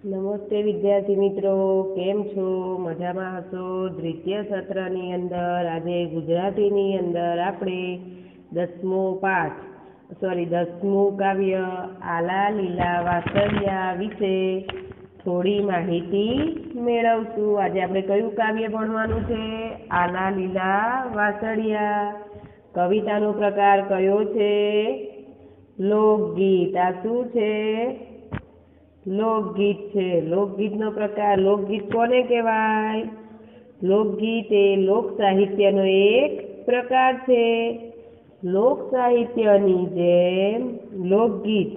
નમસ્તે વિદ્યાર્થી મિત્રો, કેમ છો? મજામાં હશો? દ્વિતીય સત્રની અંદર આજે ગુજરાતીની અંદર આપણે 10મું કાવ્ય આલા લીલા વાસળિયા વિશે થોડી માહિતી મેળવશું। આજે આપણે કયું કાવ્ય ભણવાનું છે? આલા લીલા વાસળિયા। કવિતાનો પ્રકાર કયો છે? લોકગીત। આ શું છે? લોકગીત છે। લોકગીતનો પ્રકાર, લોકગીત કોને કહેવાય? લોકગીત એ લોક સાહિત્યનો એક પ્રકાર છે। લોક સાહિત્યની જેમ લોકગીત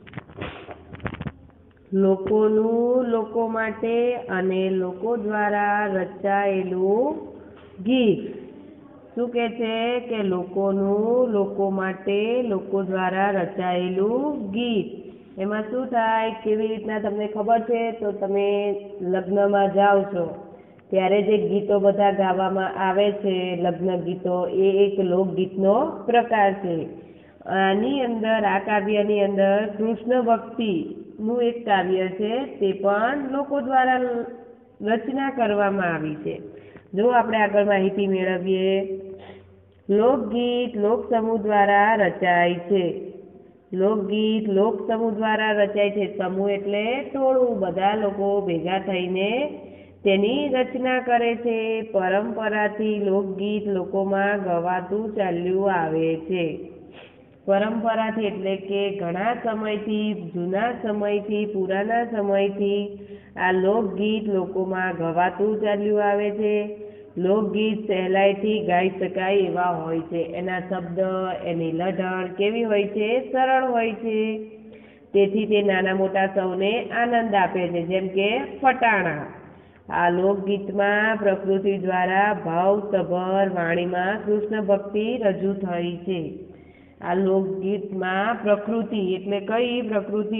લોકોનું લોકો માટે અને લોકો દ્વારા રચાયેલું ગીત। શું કહે છે કે લોકોનું લોકો માટે લોકો દ્વારા રચાયેલું ગીત। એમાં શું થાય, કેવી રીતના તમને ખબર છે? તો તમે લગ્નમાં જાઓ છો ત્યારે જે ગીતો બધા ગાવામાં આવે છે, લગ્ન ગીતો, એ એક લોકગીતનો પ્રકાર છે। આની અંદર, આ કાવ્યની અંદર કૃષ્ણ ભક્તિનું એક કાવ્ય છે, તે પણ લોકો દ્વારા રચના કરવામાં આવી છે। જો આપણે આગળ માહિતી મેળવીએ, લોકગીત લોકસમૂહ દ્વારા રચાય છે। લોકગીત લોકસમૂહ દ્વારા રચાય છે। સમૂહ એટલે ટોળું, બધા લોકો ભેગા થઈને તેની રચના કરે છે। પરંપરાથી લોકગીત લોકોમાં ગવાતું ચાલ્યું આવે છે। પરંપરાથી એટલે કે ઘણા સમયથી, જૂના સમયથી, પુરાના સમયથી આ લોકગીત લોકોમાં ગવાતું ચાલ્યું આવે છે। લોકગીત સહેલાઈથી ગાઈ શકાય એવા હોય છે। એના શબ્દ, એની લઢણ કેવી હોય છે? સરળ હોય છે। તેથી તે નાના મોટા સૌને આનંદ આપે છે, જેમ કે ફટાણા। આ લોકગીતમાં પ્રકૃતિ દ્વારા ભાવસભર વાણીમાં કૃષ્ણ ભક્તિ રજૂ થઈ છે। આ લોકગીતમાં પ્રકૃતિ એટલે કઈ પ્રકૃતિ?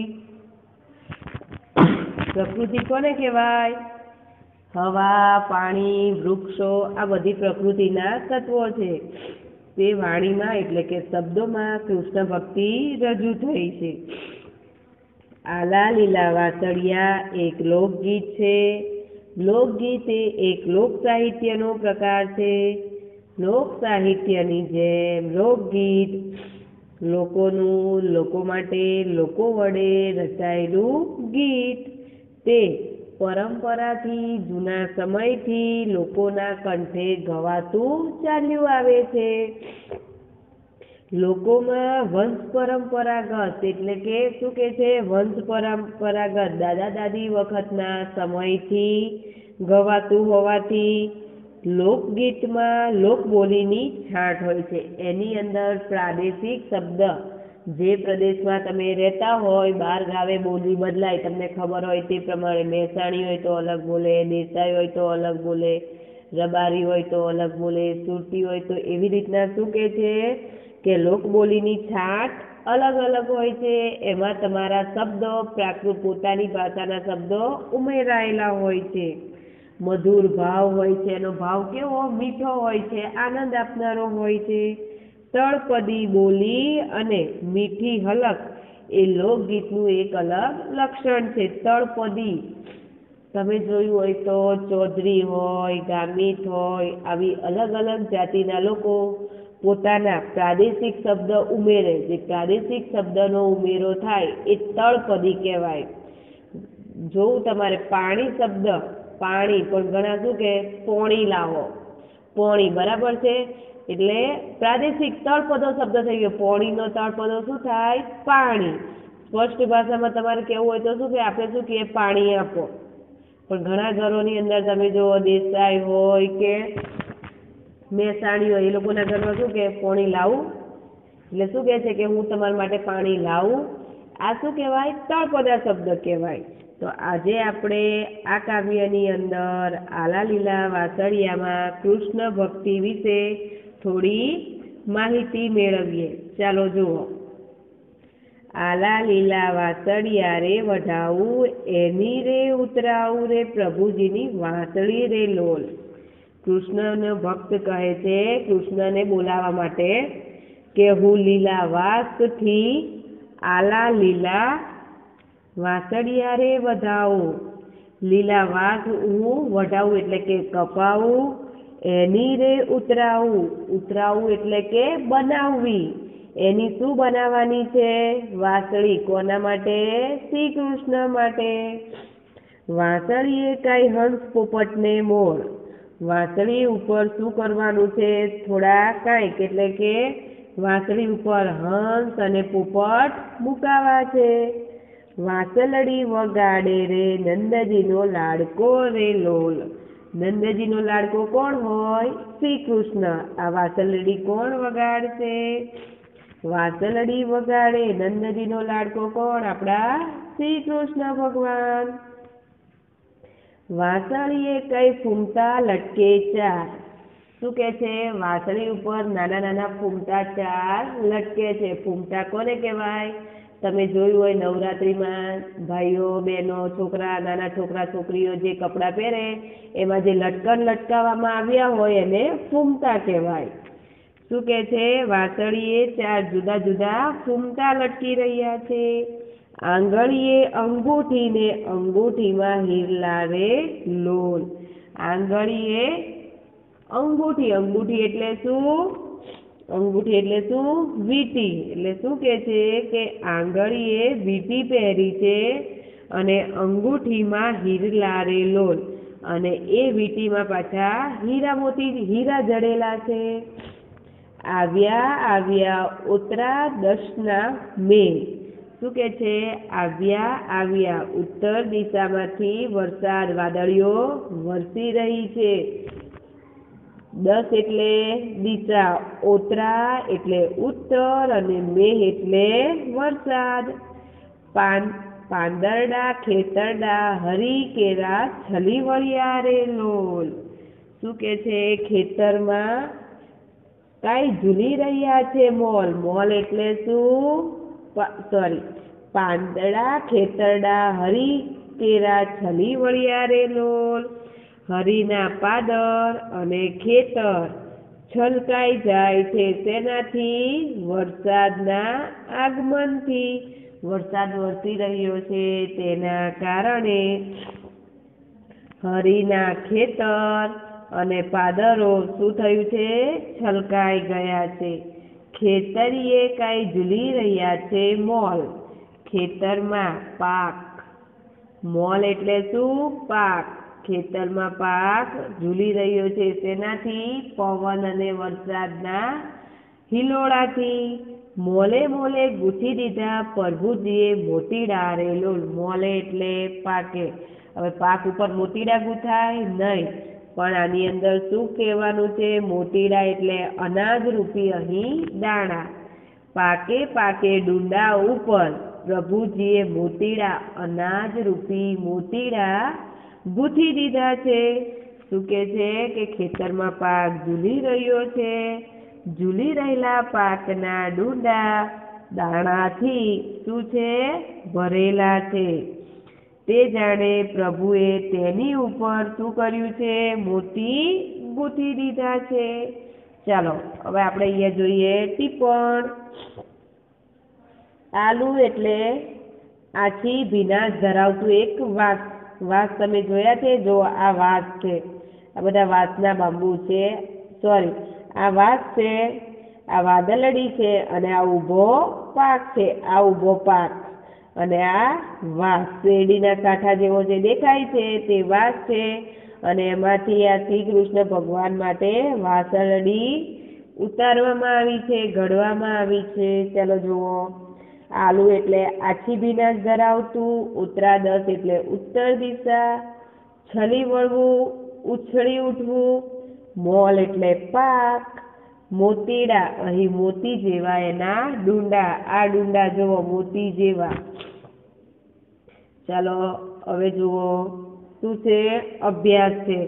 પ્રકૃતિ કોને કહેવાય? હવા, પાણી, વૃક્ષો, આ બધી પ્રકૃતિના તત્વો છે। તે વાણીમાં એટલે કે શબ્દોમાં કૃષ્ણ ભક્તિ રજૂ થઈ છે। આલા લીલા વાસળિયા એક લોકગીત છે। લોકગીત એ એક લોક સાહિત્યનો પ્રકાર છે। લોક સાહિત્યની જેમ લોકગીત લોકોનું, લોકો માટે, લોકો વડે રચાયેલું ગીત। તે પરંપરાથી, જૂના સમયથી લોકોના કંઠે ગવાતું ચાલ્યું આવે છે। લોકોમાં વંશ પરંપરાગત એટલે કે શું કે છે? વંશ પરંપરાગત, દાદા દાદી વખતના સમયથી ગવાતું હોવાથી લોકગીતમાં લોકબોલીની છાંટ હોય છે। એની અંદર પ્રાદેશિક શબ્દ, જે પ્રદેશમાં તમે રહેતા હોય, બહાર ગાવે બોલી બદલાય, તમને ખબર હોય તે પ્રમાણે મહેસાણી હોય તો અલગ બોલે, દેસાઈ હોય તો અલગ બોલે, રબારી હોય તો અલગ બોલે, સુરતી હોય તો, એવી રીતના શું કહે છે કે લોકબોલીની છાંટ અલગ અલગ હોય છે। એમાં તમારા શબ્દો, પ્રાકૃત પોતાની ભાષાના શબ્દો ઉમેરાયેલા હોય છે। મધુર ભાવ હોય છે, એનો ભાવ કેવો? મીઠો હોય છે, આનંદ આપનારો હોય છે। તળપદી બોલી અને મીઠી હલક એ લોકગીતનું એક અલગ લક્ષણ છે। તળપદી તમે જોયું હોય તો ચૌધરી હોય, ગામિત હોય, આવી અલગ અલગ જાતિના લોકો પોતાના પ્રાદેશિક શબ્દ ઉમેરે। જે પ્રાદેશિક શબ્દનો ઉમેરો થાય એ તળપદી કહેવાય। જોવું તમારે પાણી શબ્દ, પાણી, પણ ઘણા શું કે પોણી લાવો, પોણી, બરાબર છે? એટલે પ્રાદેશિક તળપદો શબ્દ થઈ ગયો। પોણીનો તળપદો શું થાય? પાણી। સ્પષ્ટ ભાષામાં તમારે કહેવું હોય તો શું કે આપણે શું કહીએ? પાણી આપો। પણ ઘણા ઘરોની અંદર તમે જો દેસાઈ હોય કે મહેસાણી હોય, એ લોકોના ઘરમાં શું કે પાણી લાવું, એટલે શું કહે છે કે હું તમારા માટે પાણી લાવું। આ શું કહેવાય? તળપદા શબ્દ કહેવાય। તો આજે આપણે આ કાવ્યની અંદર આલા લીલા વાસળિયામાં કૃષ્ણ ભક્તિ વિશે થોડી માહિતી મેળવીએ। ચાલો જુઓ। આલા લીલા વાસળિયા રે વઢાવું, એની રે ઉતરાવું રે પ્રભુજીની વાંસળી રે લોલ। કૃષ્ણનો ભક્ત કહે છે કૃષ્ણને બોલાવવા માટે કે હું લીલા વાસથી આલા લીલા વાસળિયા રે વધાવું, લીલા વાસ હું વઢાવું એટલે કે કપાવું, એની રે ઉતરાવું, ઉતરાવું એટલે કે બનાવવી, એની શું બનાવવાની છે? વાસળી. કોના માટે? શ્રી કૃષ્ણ માટે. વાસળીએ કાંઈ હંસ પોપટને મોર, વાસળી ઉપર શું કરવાનું છે? થોડા કાંઈક એટલે કે વાસળી ઉપર હંસ અને પોપટ મુકાવા છે. વાસલડી વગાડે રે નંદજીનો લાડકો રે લોલ, નંદજીનો લાડકો કોણ હોય? શ્રી કૃષ્ણ. આ વાસલડી કોણ વગાડશે? વાસલડી વગાડે નંદજીનો લાડકો કોણ? આપણા શ્રી કૃષ્ણ ભગવાન. વાસળીએ કઈ ફૂમતા લટકે ચાર, શું કે છે? વાસળી ઉપર નાના નાના ફૂમતા ચાર લટકે છે. ફૂમતા કોને કહેવાય? તમે જોયું હોય નવરાત્રિમાં ભાઈઓ બહેનો છોકરા નાના છોકરા છોકરીઓ જે કપડાં પહેરે એમાં જે લટકન લટકાવવામાં આવ્યા હોય એને ફૂમતા કહેવાય. શું કે છે? વાસળીએ ચાર જુદા જુદા ફૂમતા લટકી રહ્યા છે. આંગળીએ અંગૂઠીને અંગૂઠીમાં હીરલા રે લોલ, આંગળીએ અંગૂઠી, અંગૂઠી એટલે શું? અંગૂઠી એટલે શું? વીંટી. એટલે શું કે છે કે આંગળીએ વીંટી પહેરી છે અને અંગૂઠીમાં હીરલા રે લોલ, અને એ વીંટીમાં પાછા હીરા મોતી હીરા જડેલા છે. આવ્યા આવ્યા ઉત્તરા દશના મેઘ, શું કે છે? આવ્યા આવ્યા ઉત્તર દિશામાંથી વરસાદ વાદળીઓ વરસી રહી છે. દસ એટલે દિશા, ઓતરા એટલે ઉત્તર અને મેઘ એટલે વરસાદ. પાંદરડા ખેતરડા હરી કેરા છલી વળ્યા રે લોલ, શું કે છે? ખેતરમાં કાંઈ ઝૂલી રહ્યા છે મોલ, મોલ એટલે શું? પાંદડા ખેતરડા હરી કેરા છલી વળ્યા રે લોલ, હરીના પાદર અને ખેતર છલકાઈ જાય છે શેનાથી? વરસાદના આગમનથી. વરસાદ વરસી રહ્યો છે તેના કારણે હરીના ખેતર અને પાદરો શું થયું છે? છલકાઈ ગયા છે. ખેતરીએ કાંઈ ઝૂલી રહ્યા છે મોલ, ખેતરમાં પાક, મોલ એટલે શું? પાક. ખેતરમાં પાક ઝૂલી રહ્યો છે શેનાથી? પવન અને વરસાદના હિલોળાથી. મોલે મોલે ગૂંથી દીધા પ્રભુજીએ મોતીડા રે લોલ, મોલે એટલે પાકે. હવે પાક ઉપર મોતીડા ગૂંથાય નહીં, પણ આની અંદર શું કહેવાનું છે? મોતીડા એટલે અનાજ રૂપી અહીં દાણા. પાકે પાકે ડુંડા ઉપર પ્રભુજીએ મોતીડા, અનાજ રૂપી મોતીડા ગૂંથી દીધા છે. શું કે છે કે ખેતરમાં પાક ઝૂલી રહ્યો છે, ઝૂલી રહેલા પાકના ડૂંડા દાણાથી શું છે? ભરેલા છે. તે જાણે પ્રભુએ તેની ઉપર શું કર્યું છે? મોતી ગૂંથી દીધા છે. ચાલો હવે આપણે અહીંયા જોઈએ ટિપ્પણ. આલુ એટલે આછી ભીનાશ ધરાવતું એક વાસ. વાસ તમે જોયા છે? જો આ વાસ છે, આ બધા વાસના બાંબુ છે, સોરી આ વાસ છે, આ વાદળડી છે અને આ ઊભો પાક છે, આ ઊભો પાક અને આ વાસ શેરડીના કાંઠા જેવો જે દેખાય છે તે વાસ છે. અને એમાંથી આ શ્રી કૃષ્ણ ભગવાન માટે વાસળડી ઉતારવામાં આવી છે, ઘડવામાં આવી છે. ચાલો જુઓ. આલુ એટલે આછી ભીનાશ ધરાવતું, ઉત્તરા દસ એટલે ઉત્તર દિશા, છલી વળવું, ઉછળી ઉઠવું, મોલ એટલે પાક, મોતીડા અહીં મોતી જેવા એના ડુંડા, આ ડુંડા જુઓ મોતી જેવા. ચાલો હવે જુઓ શું છે? અભ્યાસ છે.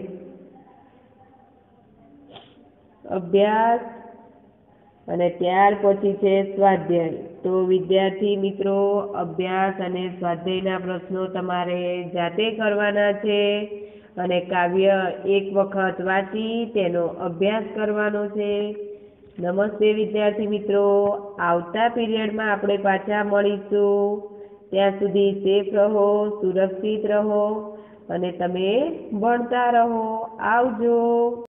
અભ્યાસ અને ત્યાર પછી છે સ્વાધ્યાય. તો વિદ્યાર્થી મિત્રો, અભ્યાસ અને સ્વાધ્યાયના પ્રશ્નો તમારે જાતે કરવાના છે અને કાવ્ય એક વખત વાંચી તેનો અભ્યાસ કરવાનો છે. નમસ્તે વિદ્યાર્થી મિત્રો, આવતા પીરિયડમાં આપણે પાછા મળીશું. ત્યાં સુધી સેફ રહો, સુરક્ષિત રહો અને તમે ભણતા રહો. આવજો.